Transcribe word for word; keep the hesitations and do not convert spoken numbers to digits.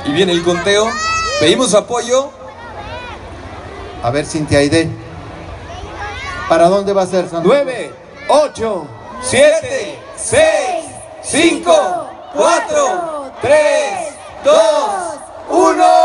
Y viene el conteo. Pedimos apoyo. A ver, Cintia Aide. ¿Para dónde va a ser, Santo? nueve, ocho, siete, seis, cinco, cuatro, tres, dos, uno.